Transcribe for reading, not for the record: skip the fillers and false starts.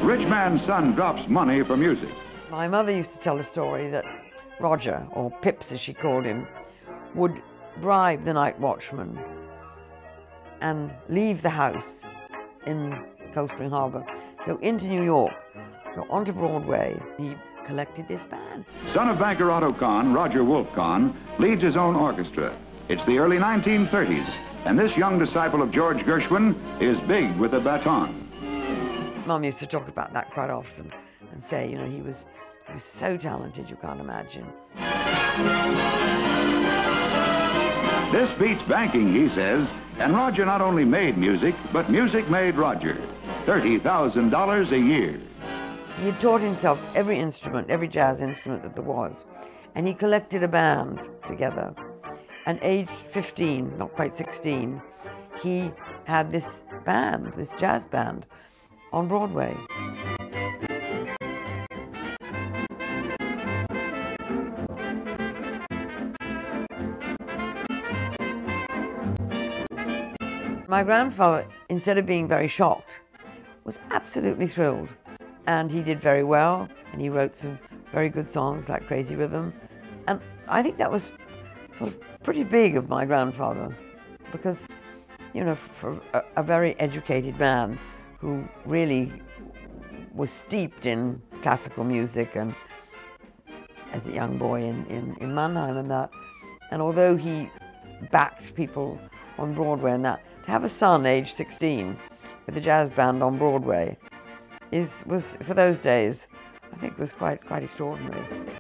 Rich man's son drops money for music. My mother used to tell a story that Roger, or Pips as she called him, would bribe the night watchman and leave the house in Cold Spring Harbor, go into New York, go onto Broadway. He collected this band. Son of banker Otto Kahn, Roger Wolf Kahn, leads his own orchestra. It's the early 1930s, and this young disciple of George Gershwin is big with the baton. Mum used to talk about that quite often and say, you know, he was so talented you can't imagine. This beats banking, he says, and Roger not only made music, but music made Roger. $30,000 a year. He had taught himself every instrument, every jazz instrument that there was, and he collected a band together. And aged 15, not quite 16, he had this band, this jazz band, on Broadway. My grandfather, instead of being very shocked, was absolutely thrilled. And he did very well, and he wrote some very good songs like Crazy Rhythm. And I think that was sort of pretty big of my grandfather, because, you know, for a very educated man who really was steeped in classical music and as a young boy in Mannheim and that, and although he backed people on Broadway and that, to have a son aged 16 with a jazz band on Broadway was, for those days, I think was quite extraordinary.